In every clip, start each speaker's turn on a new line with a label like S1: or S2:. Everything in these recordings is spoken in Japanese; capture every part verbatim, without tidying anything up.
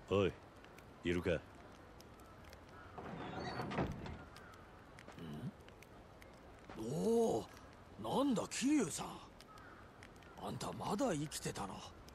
S1: おい、いるか。
S2: おお、なんだ桐生さん、あんたまだ生きてたの。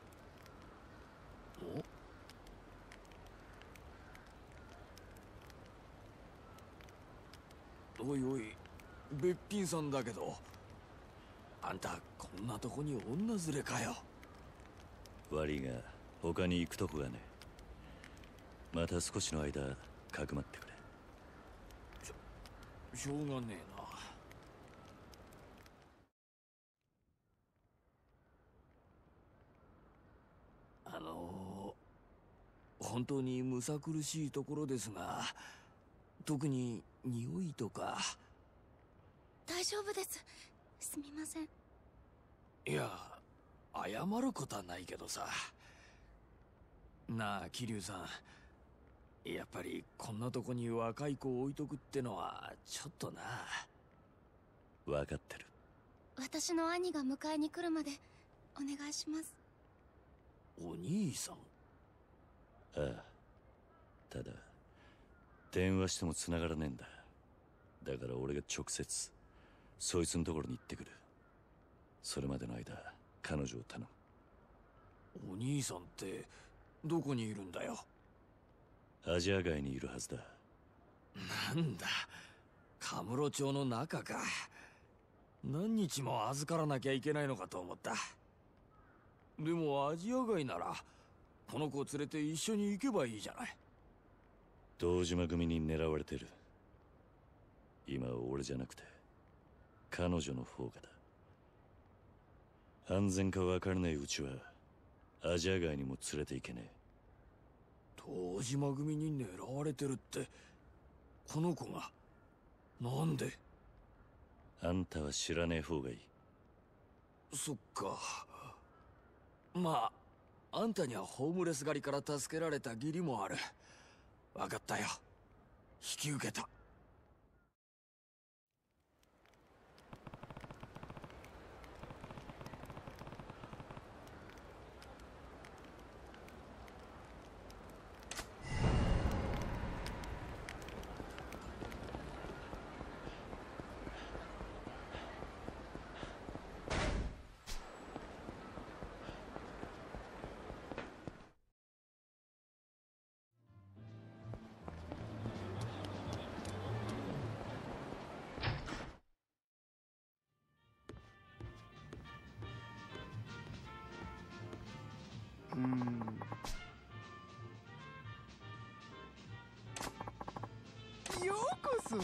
S2: おおいおい、べっぴんさんだけど、あんたこんなとこに女連れかよ。
S1: 悪いが他に行くとこがねえ。また少しの間かくまってくれ。
S2: しょしょうがねえな。あのー、本当にむさ苦しいところですが、特に匂いとか。
S3: 大丈夫です。すみません。
S2: いや、謝ることはないけどさ。なあ桐生さん、やっぱりこんなとこに若い子を置いとくってのはちょっとな。
S1: 分かってる。
S3: 私の兄が迎えに来るまでお願いします。
S2: お兄さん。
S1: ああ、ただ電話しても繋がらねえんだ。だから俺が直接そいつのところに行ってくる。それまでの間彼女を頼
S2: む。お兄さんってどこにいるんだよ。
S1: アジア街にいるはずだ。
S2: なんだ、カムロ町の中か。何日も預からなきゃいけないのかと思った。でもアジア街ならこの子を連れて一緒に行けばいいじゃない。
S1: 堂島組に狙われてる。今は俺じゃなくて彼女の方がだ。安全か分からないうちはアジア街にも連れて行けねえ。
S2: 堂島組に狙われてるって、この子がなんで。
S1: あんたは知らねえ方がいい。
S2: そっか。まああんたにはホームレス狩りから助けられた義理もある。分かったよ、引き受けた。
S4: うーん。ようこそ。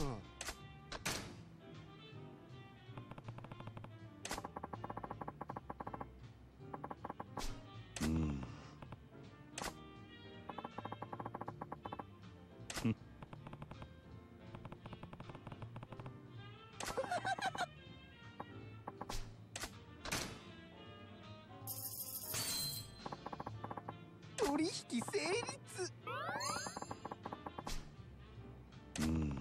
S1: うん
S4: 取引成立。
S1: うん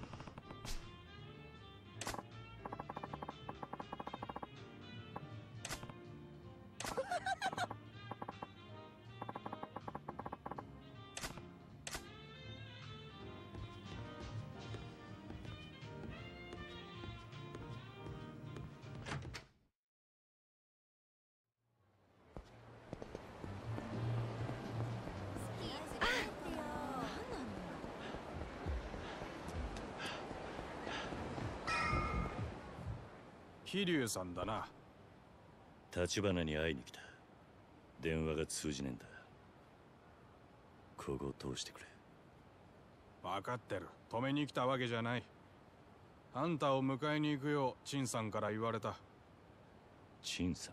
S5: 桐生さんだな。
S1: 立花に会いに来た。電話が通じねえんだ。ここを通してくれ。
S5: 分かってる。止めに来たわけじゃない。あんたを迎えに行くよう陳さんから言われた。
S1: 陳さん、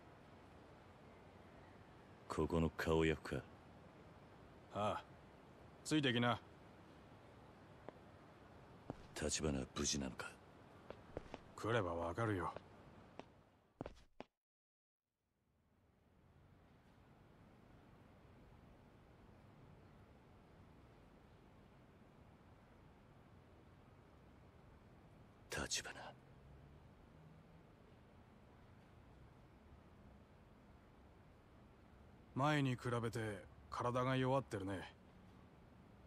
S1: ここの顔役か。
S5: ああ、ついてきな。
S1: 立花は無事なのか。
S5: 来ればわかるよ。
S1: 立花、
S5: 前に比べて体が弱ってるね。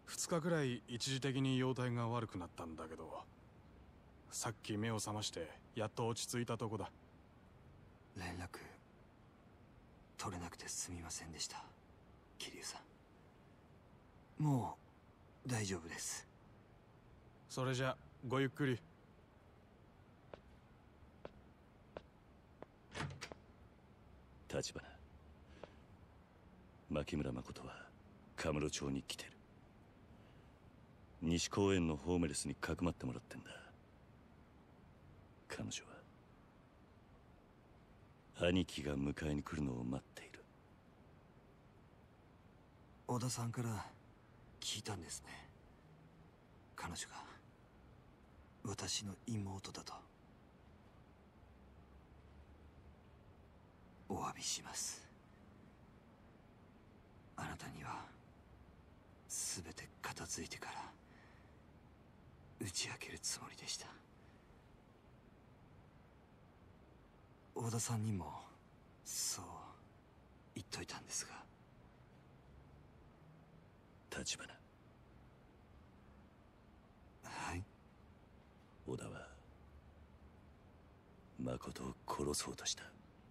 S5: ふつかくらい一時的に容体が悪くなったんだけど、さっき目を覚ましてやっと落ち着いたとこだ。
S6: 連絡取れなくてすみませんでした、桐生さん。もう大丈夫です。
S5: それじゃごゆっくり。
S1: 立花、牧村誠はカムロ町に来てる。西公園のホームレスにかくまってもらってんだ。彼女は兄貴が迎えに来るのを待っている。
S6: 小田さんから聞いたんですね。彼女が私の妹だと。お詫びします。あなたには全て片付いてから打ち明けるつもりでした。小田さんにもそう言っといたんですが。
S1: 立花、
S6: はい。
S1: 小田は誠を殺そうとした。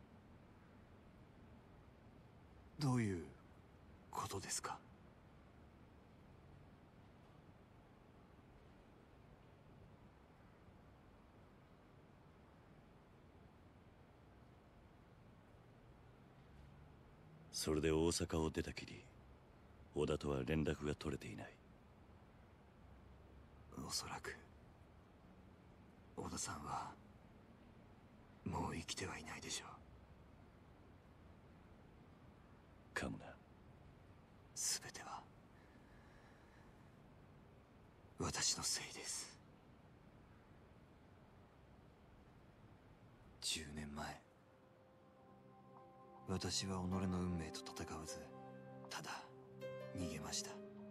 S6: どういうことですか？
S1: それで大阪を出たきり、小田とは連絡が取れていない。
S6: おそらく小田さんはもう生きてはいないでしょう。
S1: かもな。
S6: 全ては私のせいです。じゅうねんまえ、私は己の運命と戦わずただ逃げました。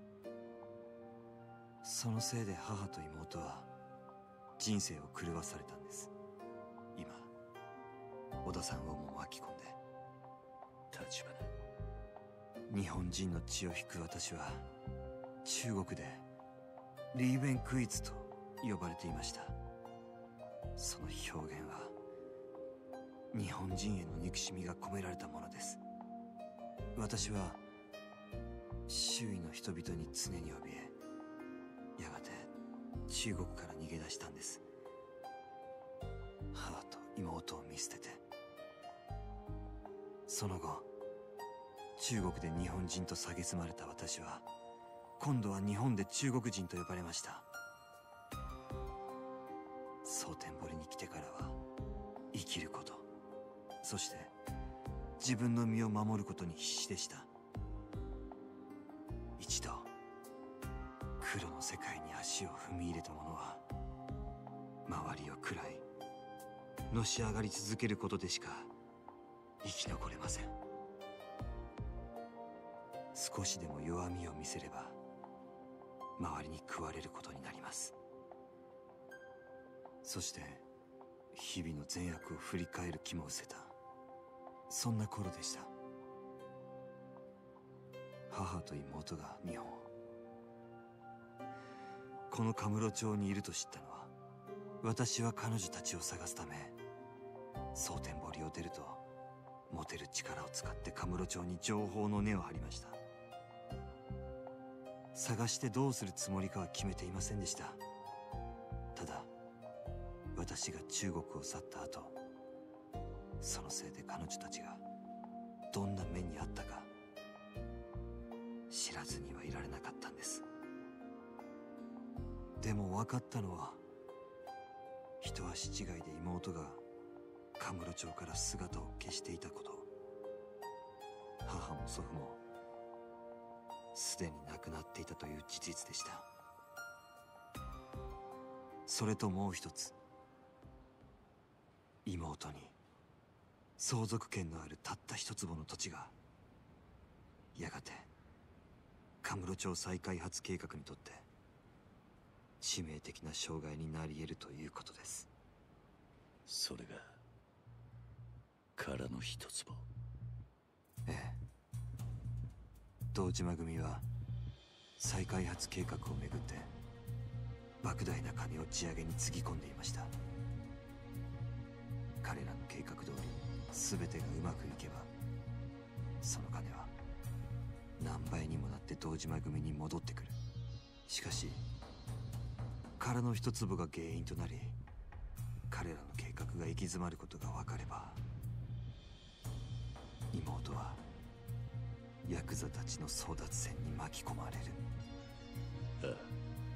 S6: そのせいで母と妹は人生を狂わされたんです。今小田さんをも巻き込んで。
S1: 立花、
S6: 日本人の血を引く私は中国でリーベンクイズと呼ばれていました。その表現は日本人への憎しみが込められたものです。私は周囲の人々に常に怯え、やがて中国から逃げ出したんです。母と妹を見捨てて。その後中国で日本人と蔑まれた私は今度は日本で中国人と呼ばれました。蒼天堀に来てからは生きること、そして自分の身を守ることに必死でした。一度黒の世界に足を踏み入れた者は周りを喰らいのし上がり続けることでしか生き残れません。少しでも弱みを見せれば周りに食われることになります。そして日々の善悪を振り返る気も失せた、そんな頃でした。母と妹が日本、このカムロ町にいると知ったのは、私は彼女たちを探すため蒼天堀を出ると持てる力を使ってカムロ町に情報の根を張りました。探してどうするつもりかは決めていませんでした。ただ私が中国を去った後、そのせいで彼女たちがどんな目にあったか知らずにはいられなかったんです。でも分かったのは、一足違いで妹がカムロ町から姿を消していたこと。母も祖父もすでに亡くなっていたという事実でした。それともう一つ、妹に相続権のあるたった一坪の土地がやがてカムロ町再開発計画にとって致命的な障害になり得るということです。
S1: それが殻の一坪。
S6: ええ。堂島組は再開発計画をめぐって莫大な金を地上げにつぎ込んでいました。彼らの計画通り全てがうまくいけば、その金は何倍にもなって堂島組に戻ってくる。しかし殻の一粒が原因となり、彼らの計画が行き詰まることが分かれば、妹はヤクザたちの争奪戦に巻き込まれる。
S1: ああ、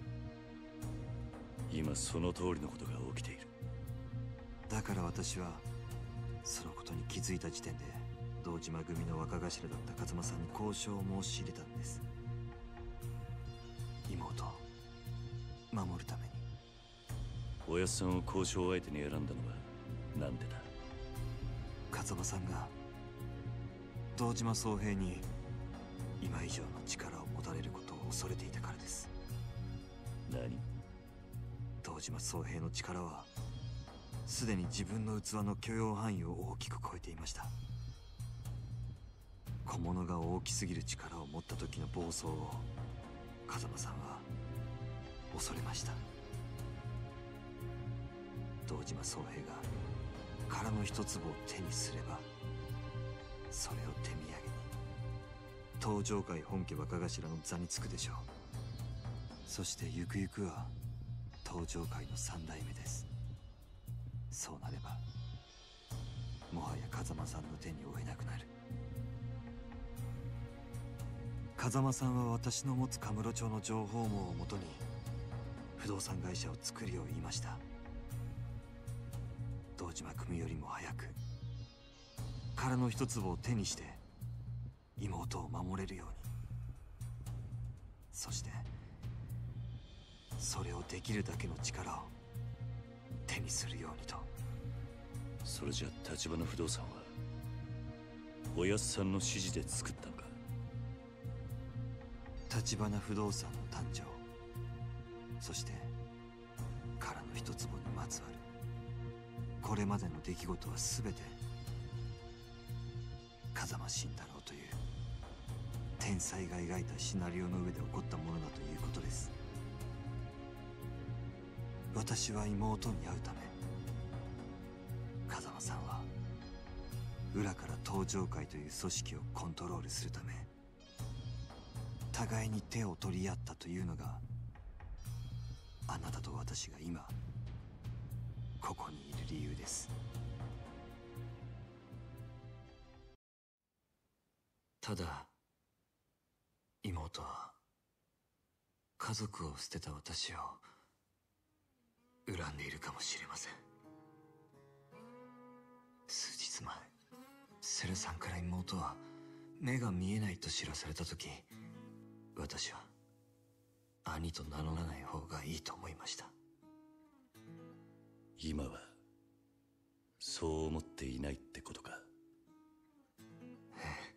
S1: 今その通りのことが起きている。
S6: だから私はそのことに気づいた時点で堂島組の若頭だった風間さんに交渉を申し入れたんです。妹を守るために。
S1: おやっさんを交渉相手に選んだのはなんでだ？
S6: 風間さんが堂島宗平に今以上の力を持たれることを恐れていたからです。
S1: 何？
S6: 堂島宗平の力はすでに自分の器の許容範囲を大きく超えていました。小物が大きすぎる力を持った時の暴走を風間さんは恐れました。堂島宗平が殻の一粒を手にすれば、それを手土産に東上界本家若頭の座につくでしょう。そしてゆくゆくは東上界の三代目です。そうなればもはや風間さんの手に負えなくなる。風間さんは私の持つカムロ町の情報網をもとに不動産会社を作るよう言いました。堂島組よりも早く殻の一粒を手にして妹を守れるように、そしてそれをできるだけの力を手にするようにと。
S1: それじゃ橘不動産はおやっさんの指示で作ったのか？
S6: 橘不動産の誕生、そして殻の一粒にまつわるこれまでの出来事は全て風間慎太郎という天才が描いたシナリオの上で起こったものだということです。私は妹に会うため、風間さんは裏から東上界という組織をコントロールするため互いに手を取り合ったというのが、あなたと私が今ここにいる理由です。ただ妹は家族を捨てた私を恨んでいるかもしれません。数日前、セルさんから妹は目が見えないと知らされた時、私は兄と名乗らない方がいいと思いました。
S1: 今はそう思っていないってことか？
S6: ええ。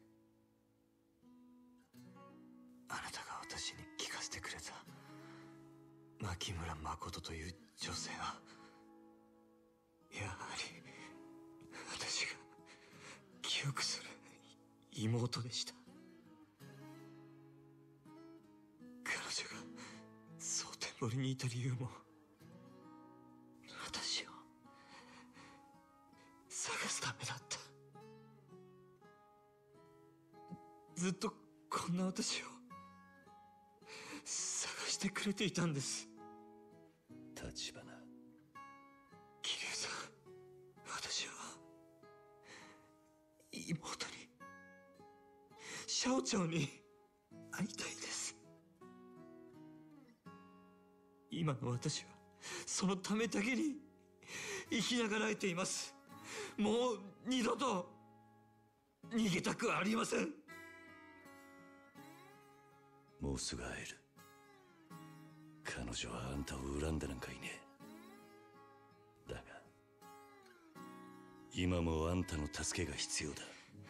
S6: あなたが私に聞かせてくれた牧村誠という女性は、やはり私が記憶する妹でした。彼女が蒼天堀にいた理由も、私を探すためだった。ずっとこんな私を探してくれていたんです。
S1: 橘、
S6: 桐生さん、私は妹に、シャオちゃんに会いたいです。今の私はそのためだけに生きながらえています。もう二度と逃げたくはありません。
S1: もうすぐ会える。彼女はあんたを恨んでなんかいねえ。だが今もあんたの助けが必要だ。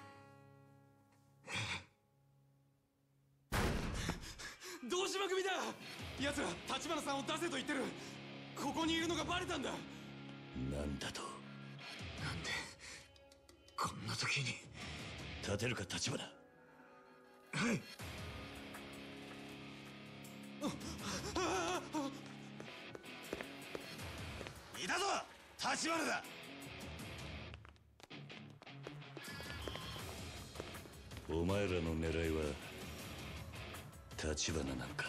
S5: 堂島組だ。奴ら橘さんを出せと言ってる。ここにいるのがバレたんだ。
S1: なんだと？
S6: なんでこんな時に。
S1: 立てるか橘？
S6: はい。
S1: いたぞ立花だ。お前らの狙いは立花なのか。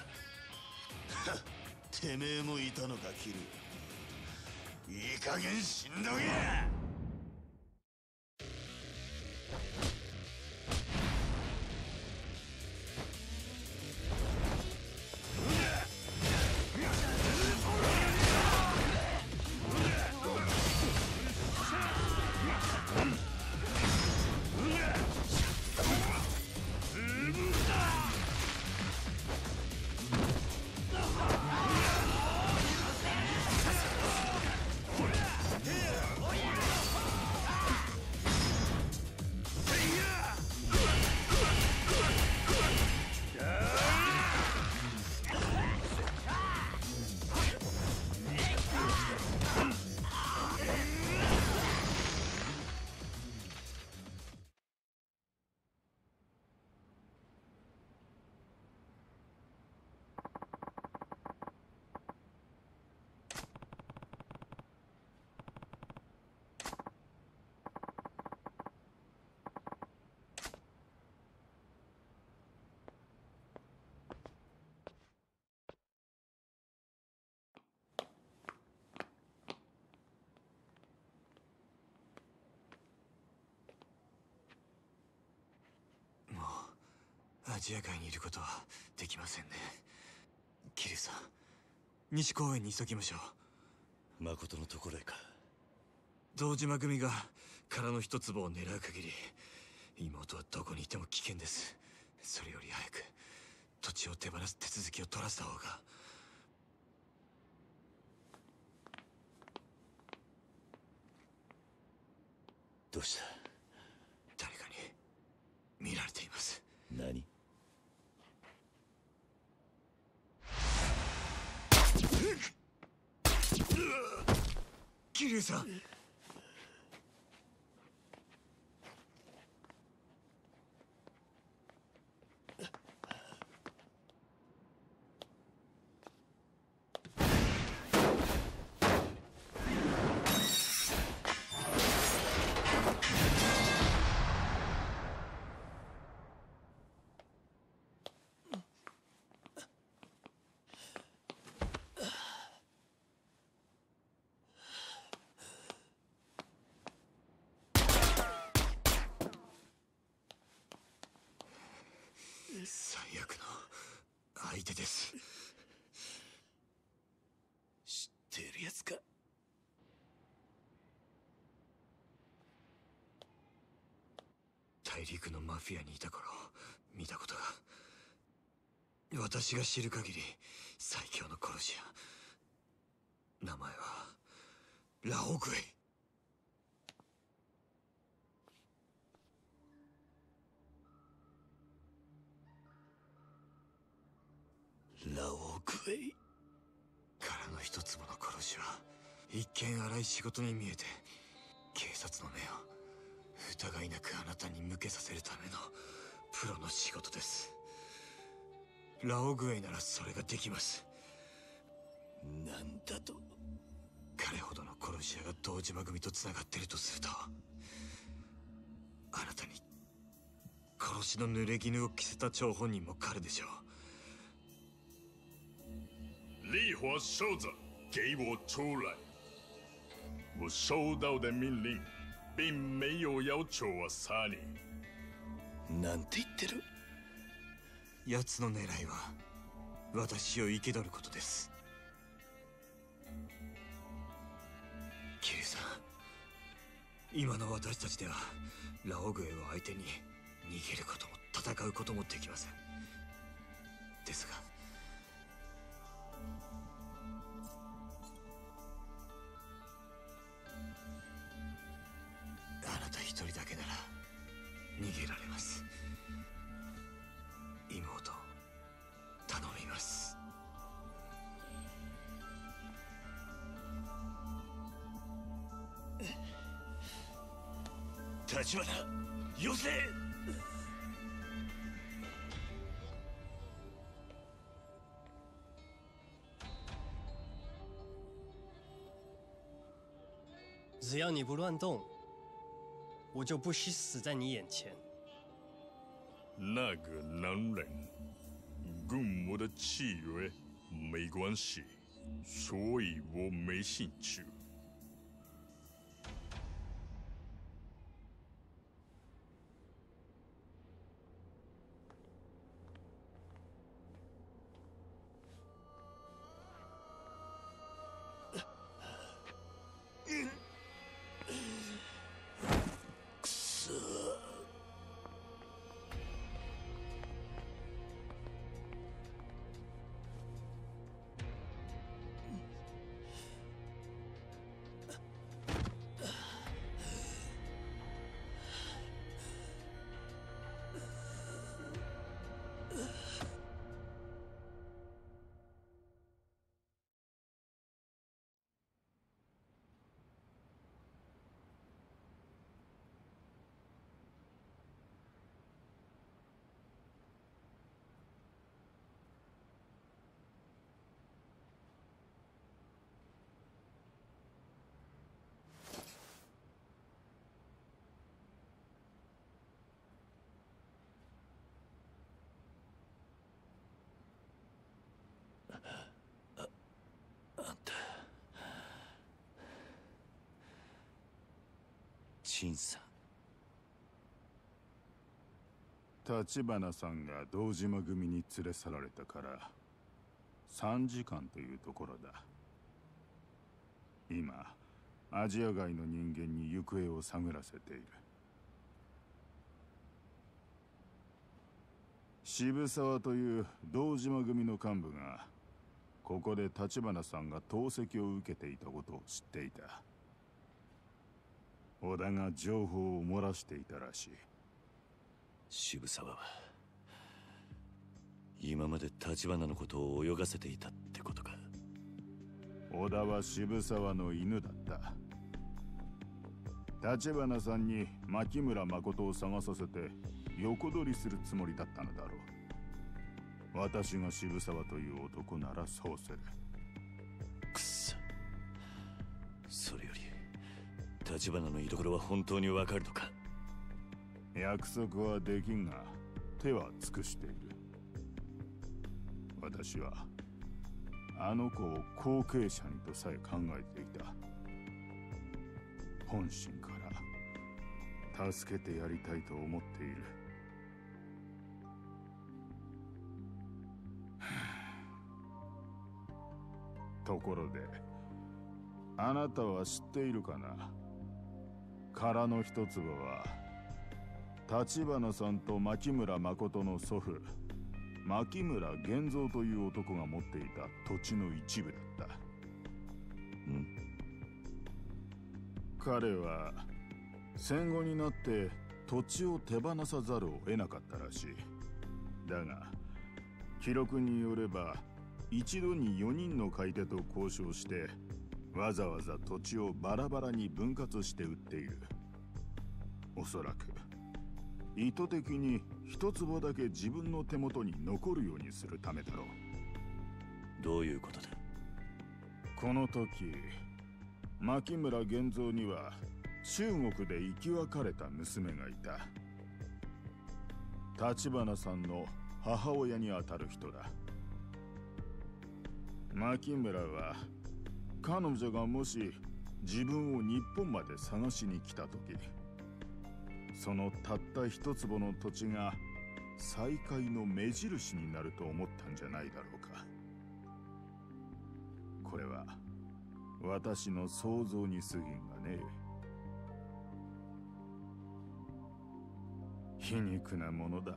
S7: てめえもいたのかキル。いい加減死んどけ。
S6: アジア界にいることはできませんね。キリさん、西公園に急ぎましょう。
S1: 誠のところへか。
S6: 堂島組が殻の一粒を狙う限り妹はどこにいても危険です。それより早く土地を手放す手続きを取らせた方が。
S1: どうした。
S6: 誰かに見られています。
S1: 何。
S6: 桐生さん、最悪の相手です。
S1: 知っているやつか。
S6: 大陸のマフィアにいた頃見たことが。私が知る限り最強の殺し屋。名前はラオグエイ。
S1: ラオグエイ。
S6: 殻の一粒の殺しは一見荒い仕事に見えて、警察の目を疑いなくあなたに向けさせるためのプロの仕事です。ラオグエイならそれができます。
S1: なんだと。
S6: 彼ほどの殺し屋が堂島組とつながっているとすると、あなたに殺しの濡れ衣を着せた張本人も彼でしょう。
S8: 烈火守者，给我出来！我收到的命令，并没有要求我杀你。
S1: なんて言ってる。
S6: 奴の狙いは私を生け捕ることです。キルさん、今の私たちではラオグエを相手に逃げることも戦うこともできません。ですがあなた一人だけなら逃げられます。妹、頼みます。
S1: 立花、よせ。
S9: 只要你不乱动，我就不惜死在你眼前。
S8: 那个男人跟我的契约没关系，所以我没兴趣。
S1: 陳さ
S10: ん、立花さんが堂島組に連れ去られたからさんじかんというところだ。今アジア外の人間に行方を探らせている。渋沢という堂島組の幹部がここで立花さんが投石を受けていたことを知っていた。織田が情報を漏らしていたらしい。
S1: 渋沢は今まで立花のことを泳がせていたってことか。
S10: 織田は渋沢の犬だった。立花さんに牧村誠を探させて横取りするつもりだったのだろう。私が渋沢という男ならそうする。
S1: くっそ。それより立花の居所は本当にわかるのか。
S10: 約束はできんが手は尽くしている。私はあの子を後継者にとさえ考えていた。本心から助けてやりたいと思っている。ところであなたは知っているかな。殻の一粒は立花さんと牧村誠の祖父牧村源三という男が持っていた土地の一部だった。
S1: ん？
S10: 彼は戦後になって土地を手放さざるを得なかったらしい。だが記録によれば一度によにんの買い手と交渉してわざわざ土地をバラバラに分割して売っている。おそらく意図的に一坪だけ自分の手元に残るようにするためだろう。
S1: どういうことだ。
S10: この時牧村源三には中国で生き別れた娘がいた。立花さんの母親にあたる人だ。牧村は彼女がもし自分を日本まで探しに来た時、そのたった一坪の土地が再会の目印になると思ったんじゃないだろうか。これは私の想像に過ぎんがね。皮肉なものだ。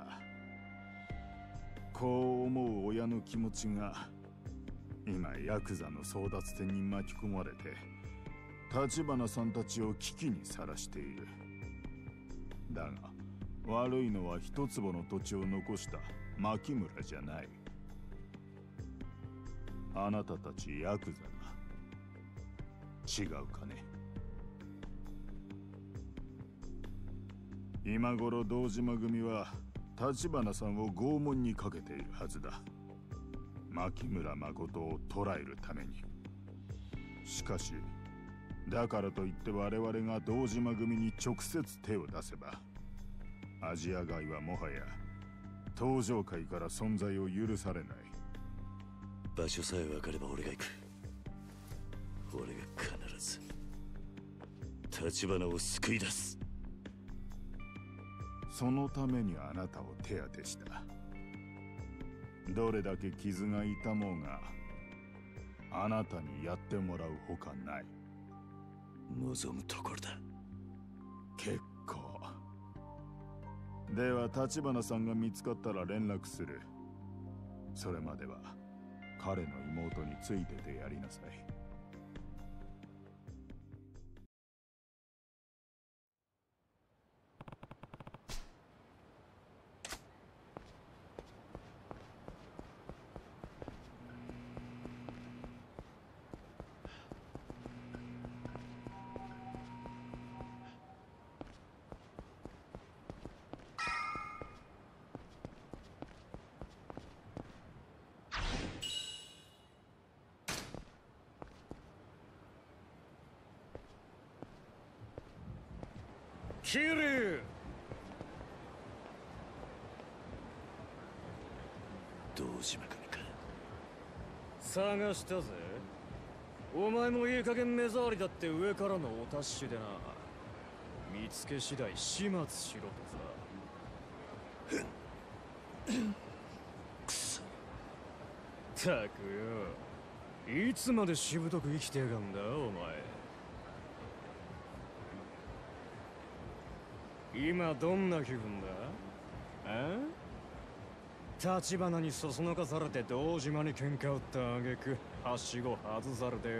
S10: こう思う親の気持ちが今ヤクザの争奪戦に巻き込まれて立花さんたちを危機にさらしている。だが悪いのは一坪の土地を残した牧村じゃない。あなたたちヤクザだ。違うかね。今頃堂島組は立花さんを拷問にかけているはずだ。牧村誠を捕らえるために。しかしだからといって我々が堂島組に直接手を出せば、アジア街はもはや東上界から存在を許されない。
S1: 場所さえ分かれば俺が行く。俺が必ず橘を救い出す。
S10: そのためにあなたを手当てした。どれだけ傷が痛もうがあなたにやってもらうほかない。
S1: 望むところだ。
S10: 結構。では橘さんが見つかったら連絡する。それまでは彼の妹についててやりなさい。
S2: キリ
S1: 堂島組か。
S2: 探したぜ。お前もいい加減目障りだって上からのお達しでな。見つけ次第始末しろとさ。
S1: くそ。
S2: たくよ、いつまでしぶとく生きてやがんだお前。今どんな気分だ？あ？橘にそそのかされて堂島に喧嘩売った挙句はしご外されてよ。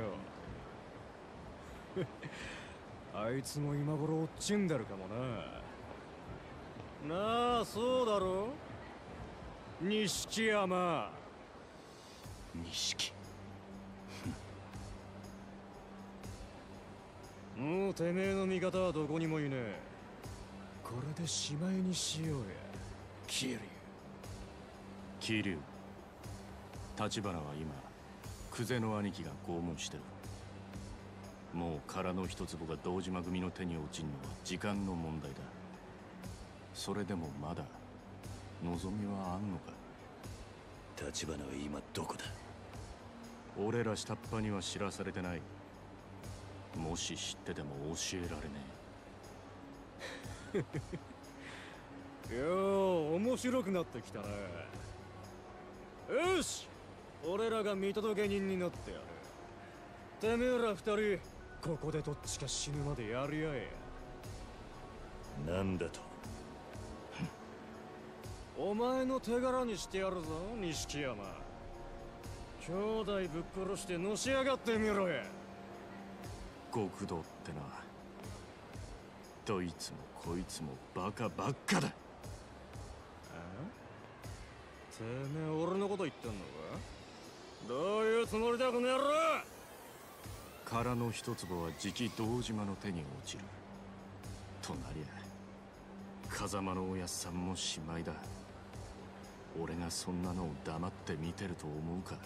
S2: あいつも今頃落ちんでるかもな。なあ、そうだろ？錦山。
S1: 錦。
S2: もうてめえの味方はどこにもいねえ。これでしまいにしようや、キリュウ。
S11: 桐生、橘は今久世の兄貴が拷問してる。もう殻の一坪が堂島組の手に落ちんのは時間の問題だ。それでもまだ望みはあんのか？
S1: 橘は今どこだ？
S11: 俺ら下っ端には知らされてない。もし知ってても教えられね
S2: え。よう面白くなってきたね。よし、俺らが見届け人になってやる。てめえら二人ここでどっちか死ぬまでやり合え
S1: や。なんだと？
S2: お前の手柄にしてやるぞ、錦山。兄弟ぶっ殺してのし上がってみろや。
S11: 極道ってな、どいつもこいつもバカばっかだ。
S2: てめえ俺のこと言ってんのか？どういうつもりだこの野郎！
S11: 殻の一坪はじき堂島の手に落ちるとなりゃ、風間のおやっさんもしまいだ。俺がそんなのを黙って見てると思うか？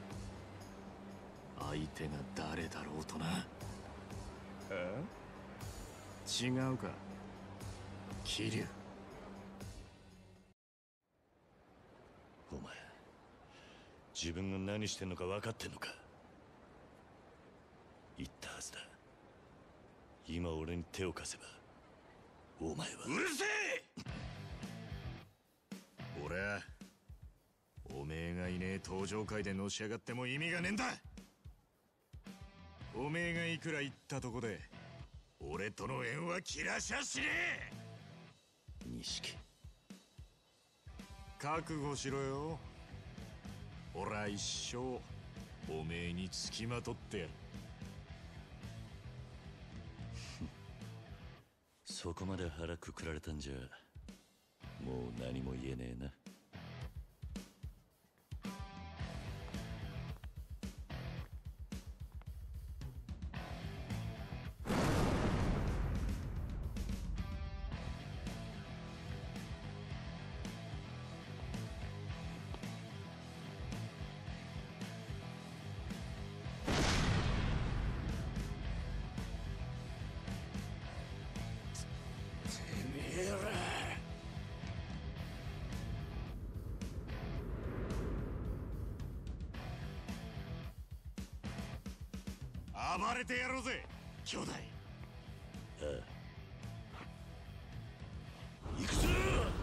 S11: 相手が誰だろうとな。
S2: え？
S11: 違うか、桐生。
S1: お前、自分が何してんのか分かってんのか？言ったはずだ。今俺に手を貸せばお前は。
S7: うるせえ！
S8: 俺はおめえがいねえ登場界でのし上がっても意味がねえんだ。おめえがいくら言ったとこで俺との縁は切らしゃしねえ。
S1: 錦、
S8: 覚悟しろよ。俺は一生おめえにつきまとってやる。
S1: そこまで腹くくられたんじゃもう何も言えねえな。
S11: 暴れてやろうぜ兄弟。
S1: ああ、行くぞ。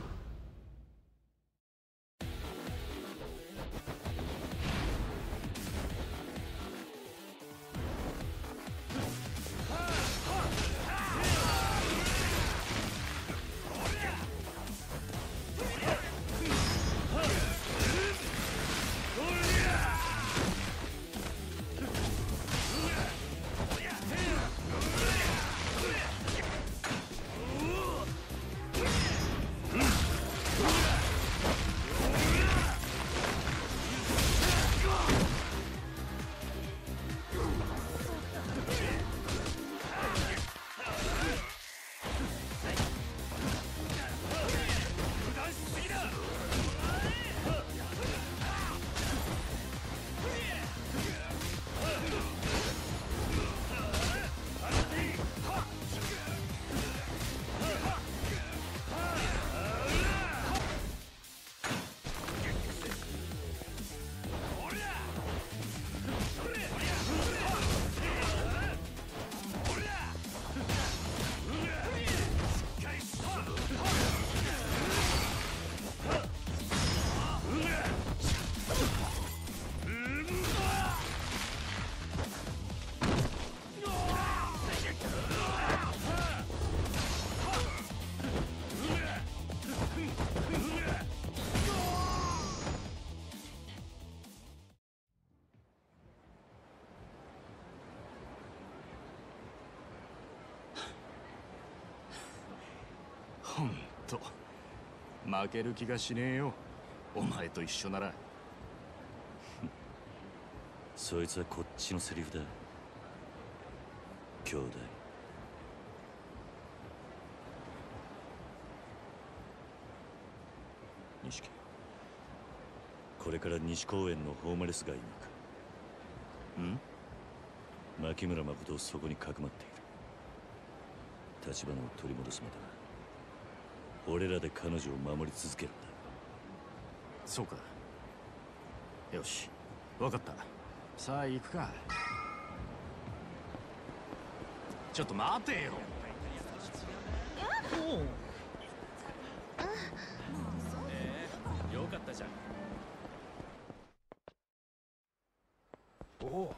S11: ほんと負ける気がしねえよ、お前と一緒なら。
S1: そいつはこっちのセリフだ、兄弟。錦、これから西公園のホームレス街に行く。ん？牧村誠をそこにかくまっている。立花を取り戻すまでは俺らで彼女を守り続けるんだ。
S11: そうか。よし、分かった。さあ行くか。ちょっと待てよ。よかったじゃん。
S5: おお、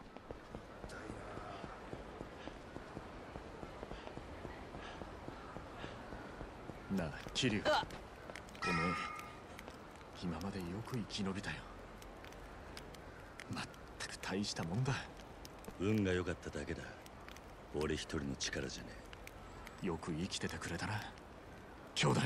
S11: なあ桐生、ごめん。今までよく生き延びたよ。まったく大したもんだ。
S1: 運が良かっただけだ。俺一人の力じゃね
S11: え。よく生きててくれたな兄弟。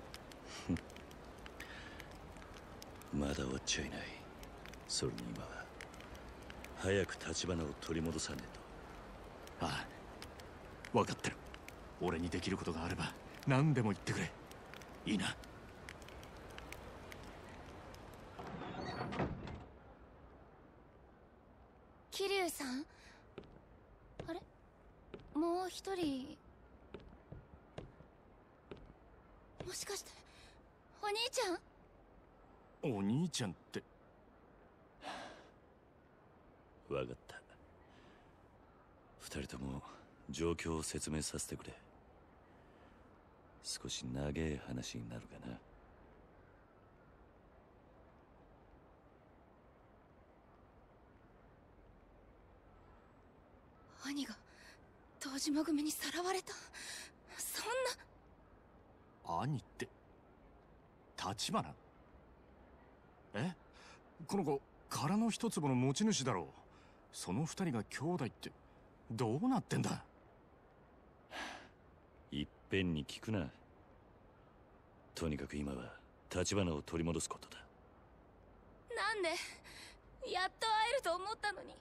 S1: まだ終わっちゃいない。それに今は早く立花を取り戻さね
S11: えと。ああ、分かってる。俺にできることがあれば何でも言ってくれ。いいな。
S3: 桐生さん、あれ、もう一人。もしかしてお兄ちゃん？
S11: お兄ちゃんって。
S1: 分かった。二人とも状況を説明させてくれ。少し長い話になるかな。
S3: 兄が堂島組にさらわれた。そん
S11: な。兄って立花？え？この子殻の一粒の持ち主だろう。その二人が兄弟ってどうなってんだ？
S1: いっぺんに聞くな。とにかく今は立花を取り戻すことだ。
S3: なんでやっと会えると思ったのに。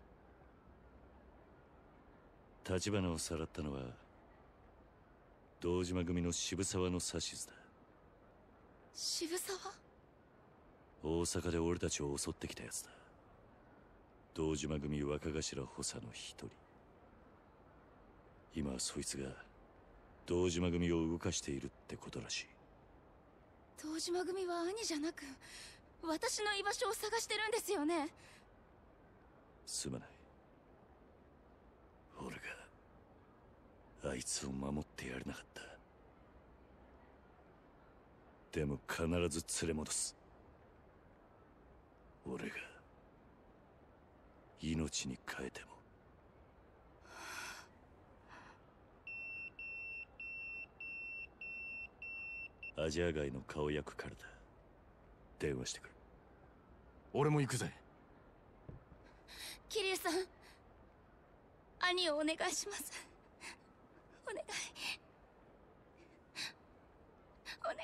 S1: 立花をさらったのは堂島組の渋沢の指図だ。
S3: 渋沢？
S1: 大阪で俺たちを襲ってきたやつだ。堂島組若頭補佐の一人。今はそいつが堂島組を動かしているってことらしい。
S3: 堂島組は兄じゃなく私の居場所を探してるんですよね。
S1: すまない。 いつを守ってやれなかった。でも必ず連れ戻す。俺が命に変えても。アジア街の顔役からだ。電話してくる。
S11: 俺も行くぜ。
S3: 桐生さん、兄をお願いします。お願いお願いだ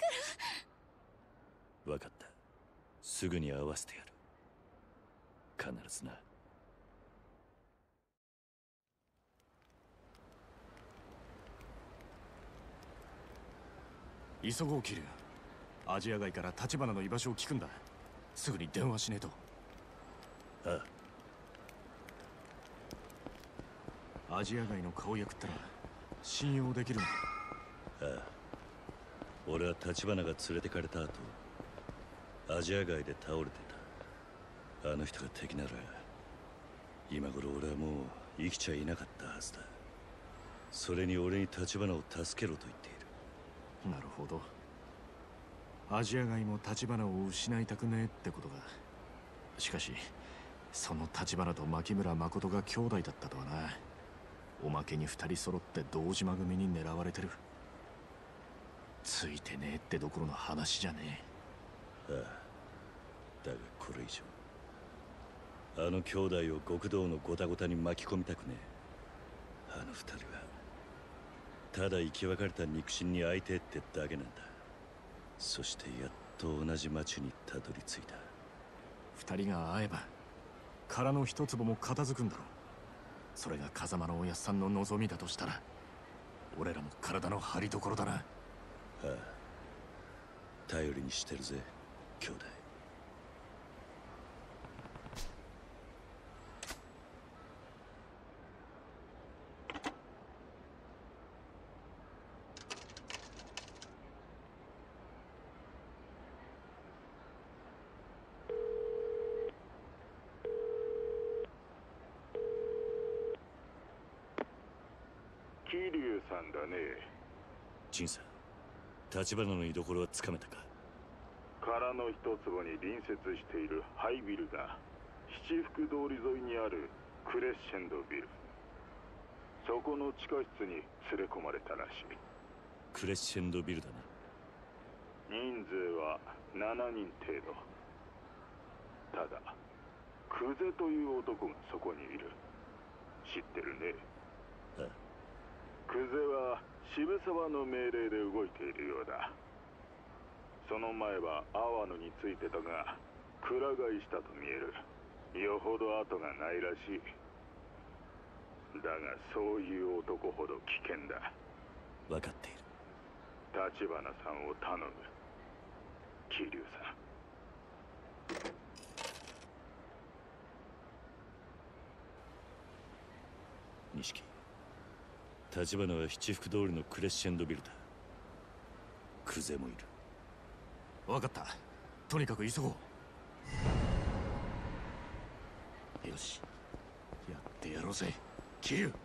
S3: から。
S1: 分かった。すぐに会わせてやる。必ずな。
S11: 急ごう桐生。アジア街から橘の居場所を聞くんだ。すぐに電話しねえと。
S1: あ
S11: あ。アジア街の顔役ってのは信用できるんだ。
S1: ああ。俺は橘が連れてかれた後、アジア街で倒れてた。あの人が敵なら今頃俺はもう生きちゃいなかったはずだ。それに俺に橘を助けろと言っている。
S11: なるほど。アジア街も橘を失いたくねえってことか。しかしその橘と牧村誠が兄弟だったとはな。おまけに二人揃って堂島組に狙われてる。ついてねえってどころの話じゃね
S1: え。ああ。だがこれ以上あの兄弟を極道のゴタゴタに巻き込みたくねえ。あの二人はただ生き別れた肉親に会いてえってだけなんだ。そしてやっと同じ町にたどり着いた。
S11: 二人が会えば殻の一坪も片付くんだろう。それが風間のおやっさんの望みだとしたら俺らも体の張りどころだな。あ
S1: あ。頼りにしてるぜ兄弟。
S10: 桐生さんだね。
S1: 陳さん、橘の居所はつかめたか。
S10: 殻の一坪に隣接しているハイビルが七福通り沿いにあるクレッシェンドビル。そこの地下室に連れ込まれたらしい。
S1: クレッシェンドビルだな。
S10: 人数はしちにん程度。ただクゼという男がそこにいる。知ってるね。
S1: ああ。
S10: クゼは渋沢の命令で動いているようだ。その前は阿波野についてたがくら替えしたと見える。よほど後がないらしい。だがそういう男ほど危険だ。
S1: 分かっている。
S10: 橘さんを頼む桐生さん。
S1: 錦、橘は七福通りのクレッシェンドビルだ。クゼもいる。
S11: 分かった。とにかく急ごう。よし、やってやろうぜ桐生。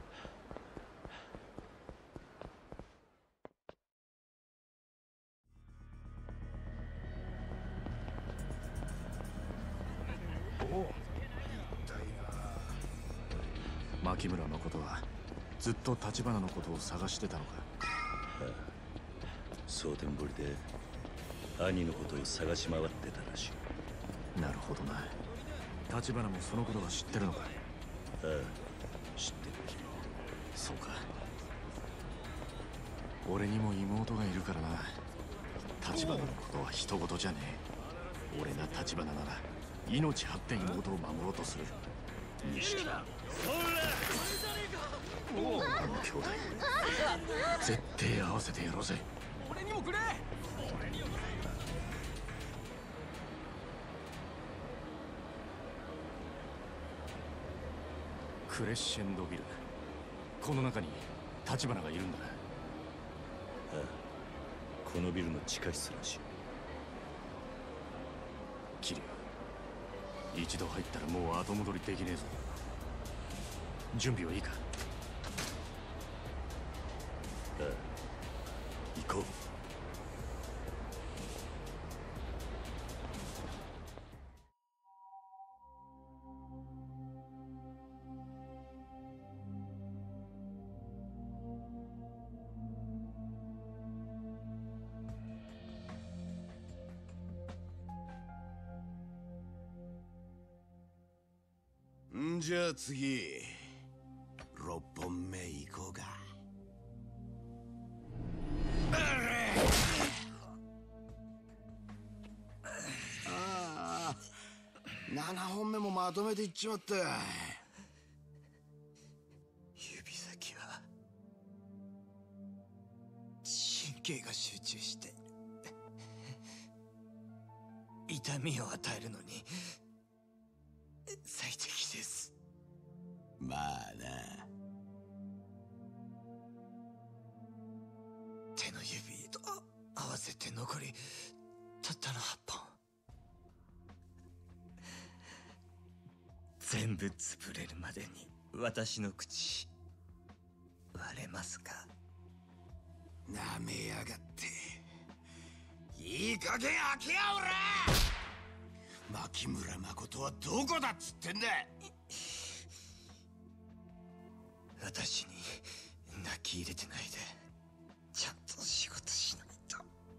S11: 牧村のことはずっと橘のことを探してたのか。
S1: ああ。蒼天堀で兄のことを探し回ってたらしい。
S11: なるほどな。橘もそのことは知ってるのか。
S1: ああ、知ってる。
S11: そうか。俺にも妹がいるからな。橘のことは人事じゃねえ。俺が橘なら命張って妹を守ろうとする。錦、あの兄弟絶対合わせてやろうぜ。
S2: 俺にもくれ。
S11: クレッシェンドビル、この中に橘がいるんだな。
S1: ああ。このビルの地下室らしい。
S11: 桐生、一度入ったらもう後戻りできねえぞ。準備はいいか。
S7: んじゃ次ろっぽんめ行こうか。ああななほんめもまとめていっちまった。
S6: 指先は神経が集中して痛みを与えるのに最適です。
S7: まあな。
S6: 手の指と合わせて残りたったのはっぽん。全部潰れるまでに私の口割れますか？
S7: なめやがって。いい加減開けやおら。牧村誠はどこだっつってんだ。
S6: 私に泣き入れてないでちゃんと仕事しないと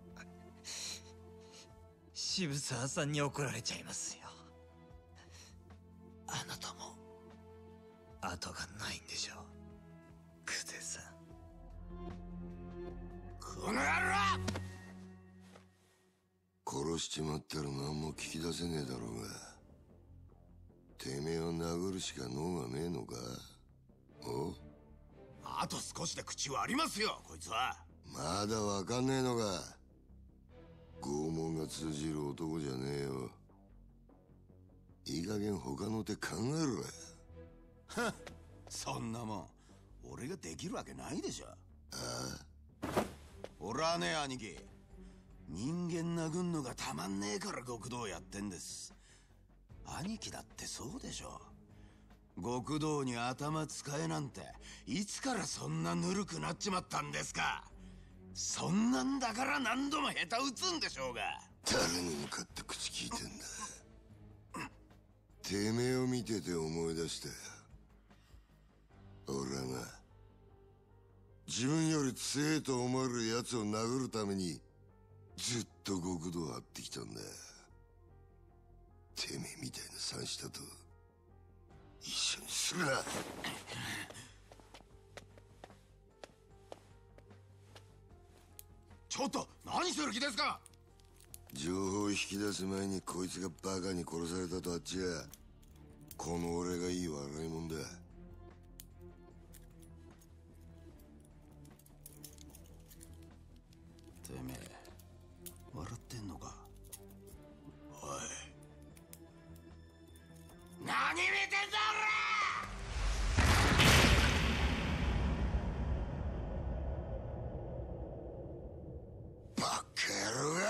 S6: 渋沢さんに怒られちゃいますよ。あなたも後がないんでしょう、久世さん。
S7: この野郎！殺しちまったら何も聞き出せねえだろうが、てめえを殴るしか能がねえのか？お？あと少しで口はありますよ、こいつは。まだわかんねえのか？拷問が通じる男じゃねえよ。いい加減他の手考えろや。はっ、そんなもん俺ができるわけないでしょ。ああ、俺はね兄貴、人間殴んのがたまんねえから極道やってんです。兄貴だってそうでしょ。極道に頭使えなんていつからそんなぬるくなっちまったんですか。そんなんだから何度も下手打つんでしょうが。誰に向かって口聞いてんだ。てめえを見てて思い出したよ。俺はな、自分より強えと思える奴を殴るためにずっと極道を張ってきたんだ。てめえみたいな三下と一緒にするな。ちょっと何する気ですか？情報を引き出す前にこいつがバカに殺されたとあっちや、この俺がいい笑いもんだ。てめえ笑ってんのか？おい、何見てんだ俺！バカ野郎が！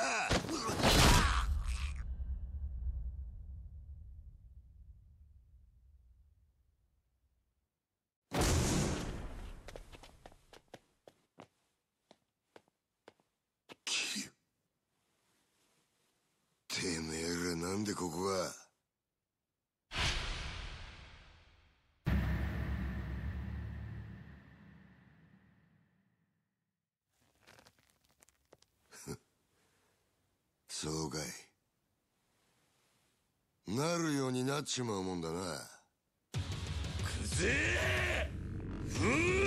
S7: てめえらなんでここが？そうかい。なるようになっちまうもんだな。
S8: くぜー！うー！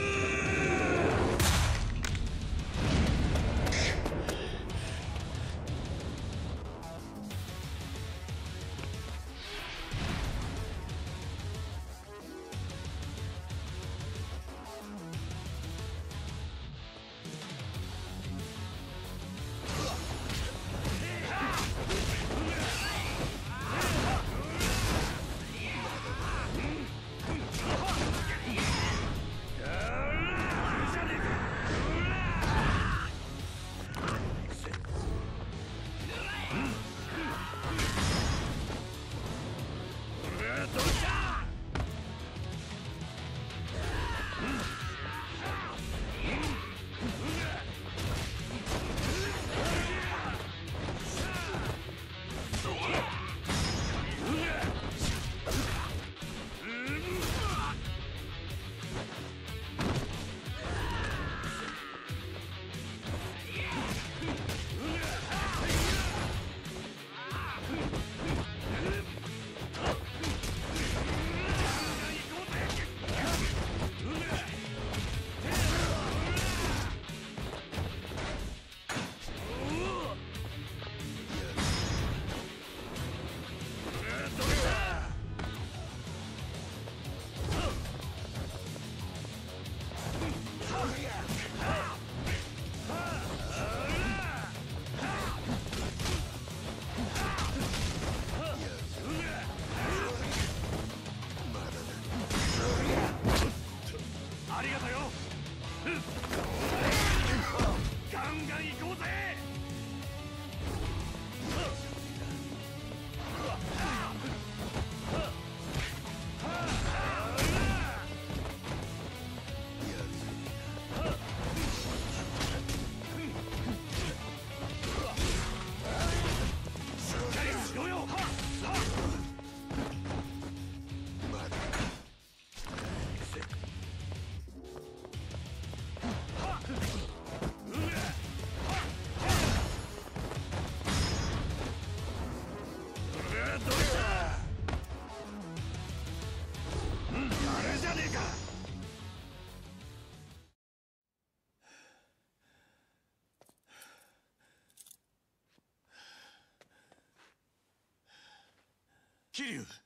S1: 桐生。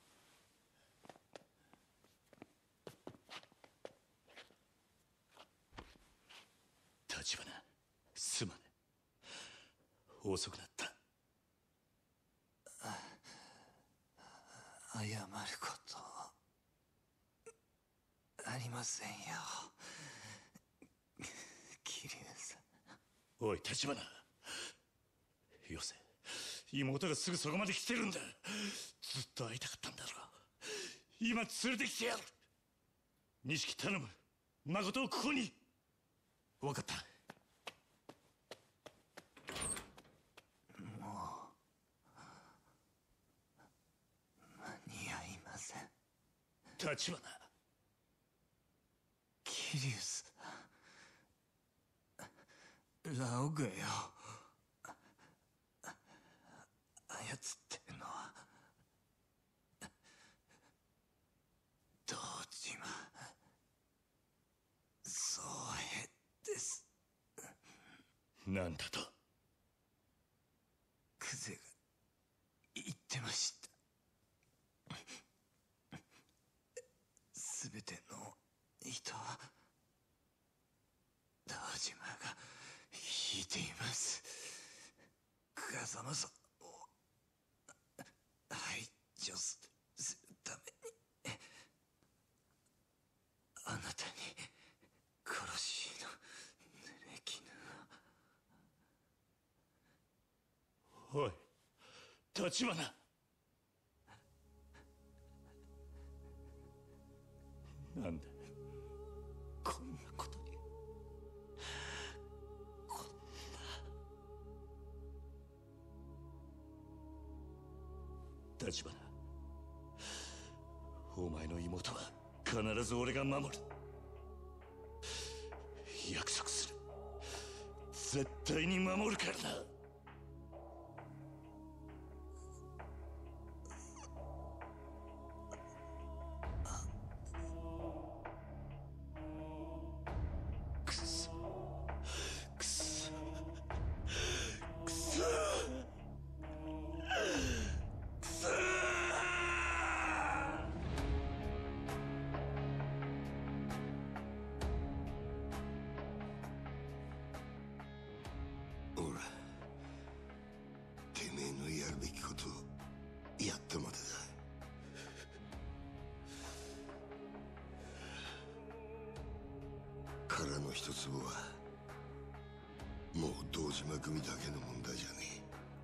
S1: 立花、すまね。遅くなった。
S6: 謝ることありませんよ、桐生さん。
S1: おい立花、よせ。妹がすぐそこまで来てるんだ。ずっと会いたかったんだろう。今連れてきてやる。錦頼む、誠をここに。分かった。
S6: もう間に合いません。
S1: 立花、
S6: 桐生さん、ラオグよ、操ってるのは堂島宗平です。
S1: なんだと。
S6: クゼが言ってました。すべての人は堂島が引いています。風間さんを排除するために、あなたに殺しの濡れ衣
S1: を。おい立花、なんでこんなことに。こんな。立花、お前の妹は必ず俺が守る。約束する。絶対に守るからな。
S7: 殻の一粒はもう堂島組だけの問題じゃね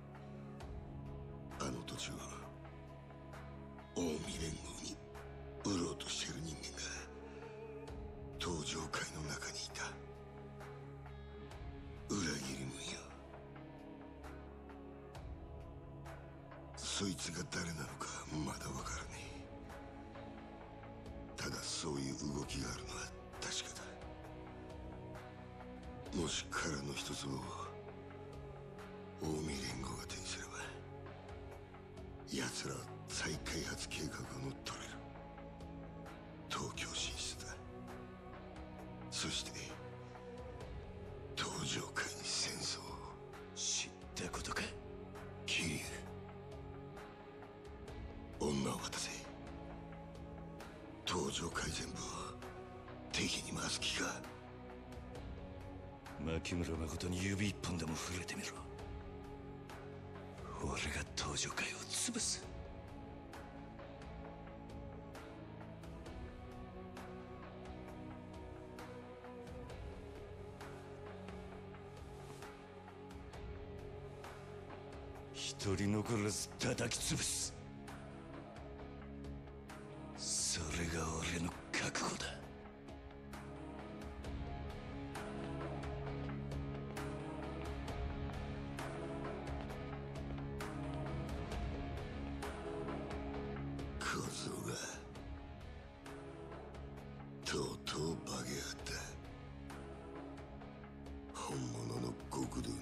S7: え。あの土地を近江連合に売ろうとしてる人間が東上会の中にいた。裏切りもんよ。そいつが誰なのかまだわからねえ。ただそういう動きがあるのは確かだ。もし殻の一つを近江連合が手にすれば奴らは再開発計画を乗っ取れる。東京進出だ。そして東上界に戦争を。
S1: 知ったことか
S7: 桐生。女を渡せ。東上界全部を敵に回す気か。
S1: 牧村誠に指一本でも触れてみろ。俺が東上界を潰す。一人残らず叩き潰す。それが俺の覚悟だ。
S7: 小僧がとうとう化けやがった。本物の極道に。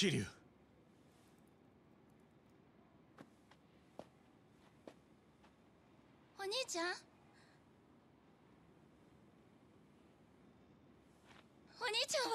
S8: 桐生。
S3: お兄ちゃん、お兄ちゃんは